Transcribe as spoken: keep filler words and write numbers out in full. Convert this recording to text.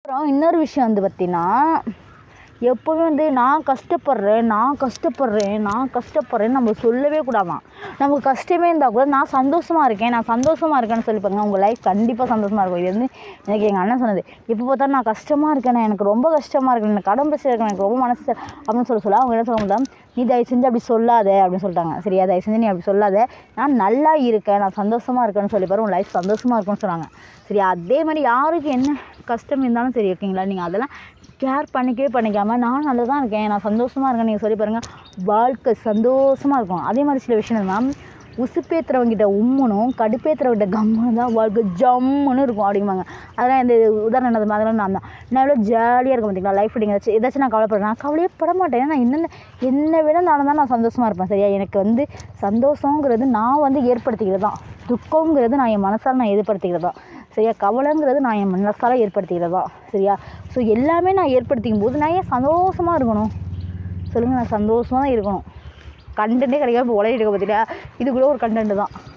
அப்புறம் இன்னொரு விஷயம் வந்து பார்த்தீங்கன்னா, எப்போவுமே வந்து நான் கஷ்டப்படுறேன் நான் கஷ்டப்படுறேன் நான் கஷ்டப்படுறேன்னு நம்ம சொல்லவே கூடாதாம். நமக்கு கஷ்டமே இருந்தால் கூட நான் சந்தோஷமா இருக்கேன் நான் சந்தோஷமா இருக்கேன்னு சொல்லி பாருங்க, உங்கள் லைஃப் கண்டிப்பாக சந்தோஷமா இருக்கும். இது வந்து எனக்கு எங்கள் அண்ணன் சொன்னது. எப்போ பார்த்தாலும் நான் கஷ்டமாக இருக்கேன் எனக்கு ரொம்ப கஷ்டமாக இருக்கு எனக்கு கடன் பிரச்சனை இருக்கு எனக்கு ரொம்ப மனசு அப்படின்னு சொல்ல சொல்ல அவங்க என்ன சொல்ல முடியாது, நீ தயவு செஞ்சு அப்படி சொல்லாத அப்படின்னு சொல்லிட்டாங்க. சரியா, தயவு செஞ்சு நீ அப்படி சொல்லாத, நான் நல்லா இருக்கேன் நான் சந்தோஷமாக இருக்கேன்னு சொல்லி பாரு, உன் லைஃப் சந்தோஷமாக இருக்கும்னு சொன்னாங்க. சரியா, அதே மாதிரி யாருக்கு என்ன கஷ்டம் இருந்தாலும் சரி ஓகேங்களா, நீங்கள் அதெல்லாம் கேர் பண்ணிக்கவே பண்ணிக்காமல் நான் நல்லா தான் இருக்கேன் நான் சந்தோஷமாக இருக்கேன் நீங்கள் சொல்லி பாருங்கள், வாழ்க்கை சந்தோஷமாக இருக்கும். அதே மாதிரி சில விஷயம் மேம், உசுப்பேத்துறவங்கிட்ட உம்முனும் கடுப்பேத்துறவங்கிட்ட கம்முன்னு தான் வாழ்க்கை ஜம்முன்னு இருக்கும் அப்படிம்பாங்க. அதெல்லாம் இந்த உதாரணம் என்னது அதெல்லாம் நான் தான் நான் எவ்வளோ ஜாலியாக இருக்கும் பார்த்தீங்களா லைஃப். ஏதாச்சும் ஏதாச்சும் நான் கவலைப்படுறேன் நான் கவலையே பட மாட்டேன். நான் என்னென்ன என்னை விட நான் தான் நான் சந்தோஷமாக இருப்பேன். சரியா, எனக்கு வந்து சந்தோஷங்கிறது நான் வந்து ஏற்படுத்திக்கிறது தான், துக்கங்கிறது நான் என் மனசால் நான் ஏற்படுத்திக்கிறது தான். சரியா, கவலைங்கிறது நான் என் மனசால் ஏற்படுத்திக்கிறது தான். சரியா, ஸோ எல்லாமே நான் ஏற்படுத்திக்கும் போது நான் ஏன் சந்தோஷமாக இருக்கணும் சொல்லுங்கள், நான் சந்தோஷமாக தான் இருக்கணும். கண்டென்ட்டே கிடைக்காம இப்போ உலகிட்டு இருக்க பார்த்தீங்களா, இது கூட ஒரு கண்டென்ட் தான்.